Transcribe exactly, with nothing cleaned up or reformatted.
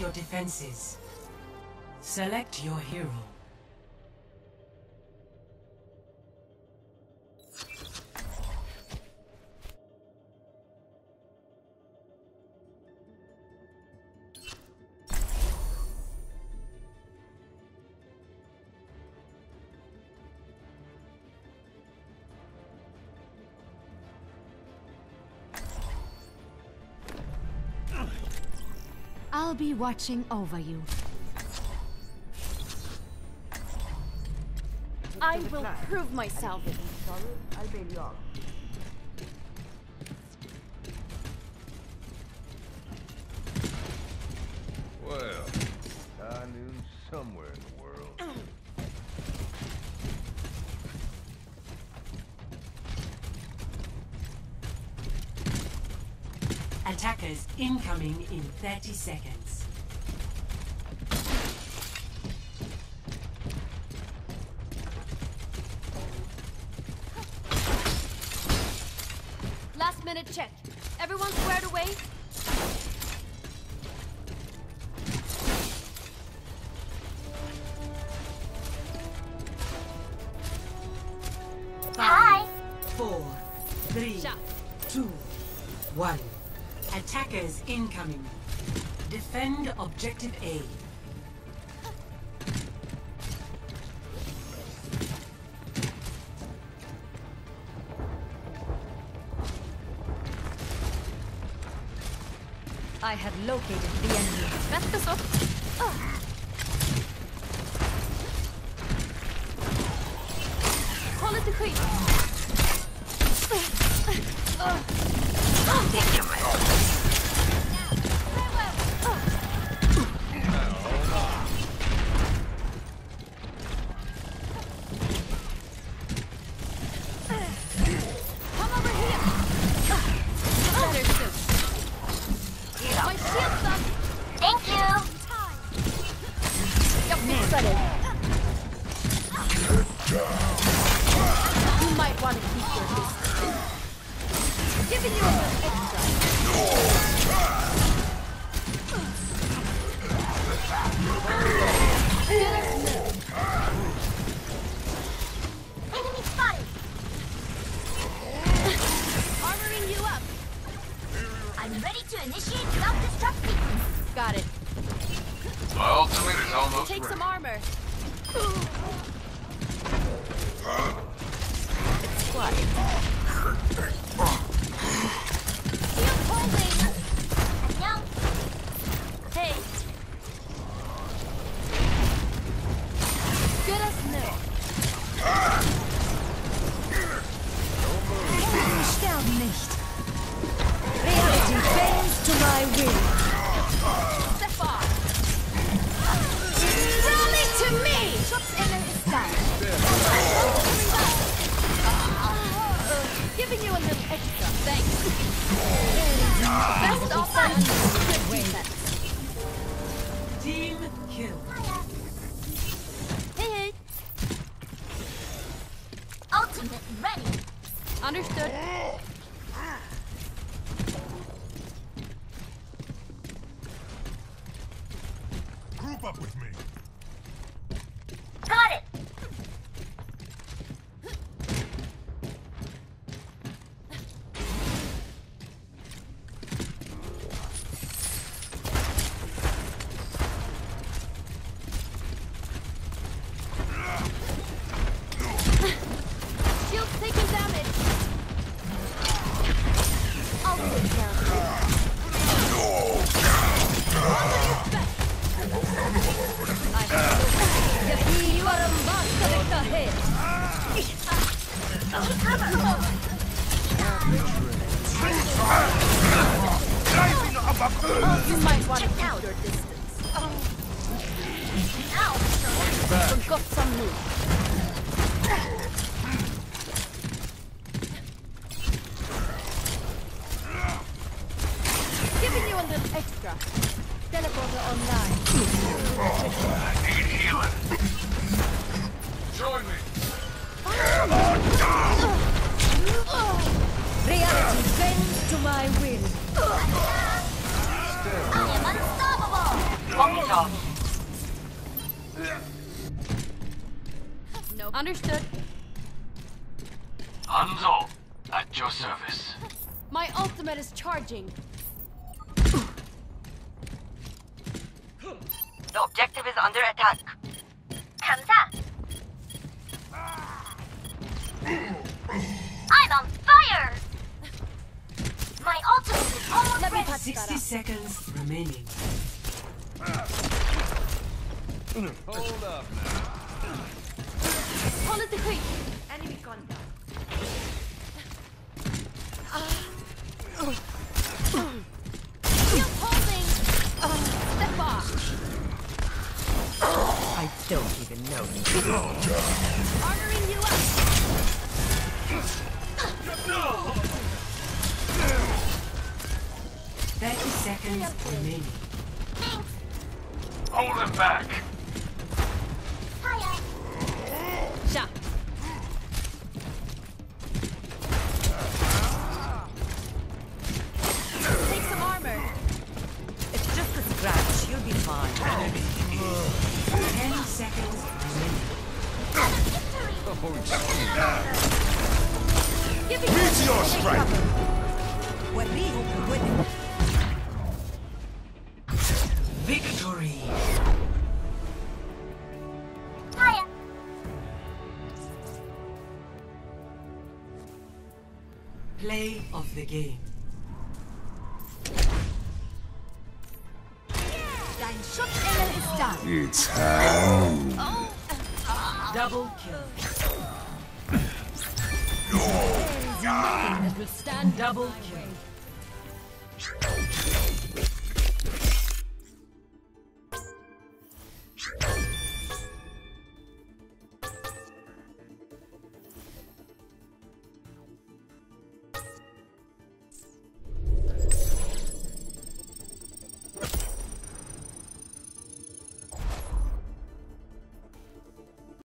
your defenses. Select your hero. I'll be watching over you. I will prove myself. I'll bail you out. Well, high noon somewhere in the world. Attackers incoming in thirty seconds. Last minute check. Everyone squared away? Five, four, three, Shot. two, one. Attackers incoming. Defend objective A. I have located the enemy. Vänta så. Uh. Håll lite skydd. Uh. You might want to keep your distance. Giving you a little extra. Enemy spotted. Armoring you up. I'm ready to initiate self-destruct sequence. Got it. My ultimate is almost Take ready. some armor. It's what? Shield holding. No. Hey. Good as new. Sterben nicht. Reality bends to my will. Step off. Rally to me! Troops inner is down. Giving you a little extra. Thanks. Best offense. Good defense. Team kill. Hey, hey. Ultimate ready. Understood. Group up with me. Got it. Shield's taking damage. I'll take care of it. You are a monster in the head. Oh, you might want to keep your distance. Ow! Forgot some move. Giving you a little extra. Teleporter online. Need healing. Join me. Reality bends to my will. I am unstoppable. Pocket off. No. Understood. Hanzo, at your service. My ultimate is charging. The objective is under attack. 감사. I'm on fire. My ultimate is almost Let me ready. touch sixty seconds remaining. Hold up now. Hold it quick. Enemy contact. Shield holding. Step off. I don't even know. Armoring you up. Thirty seconds remaining. Hold him back. Fire. Shot. Take some armor. It's just a scratch. You'll be fine. Ten seconds remaining. Give me Meteor strike! Victory. fire. Play of the game. Dein Schutzengel ist da. It's time. Double kill. That will stand Double kill.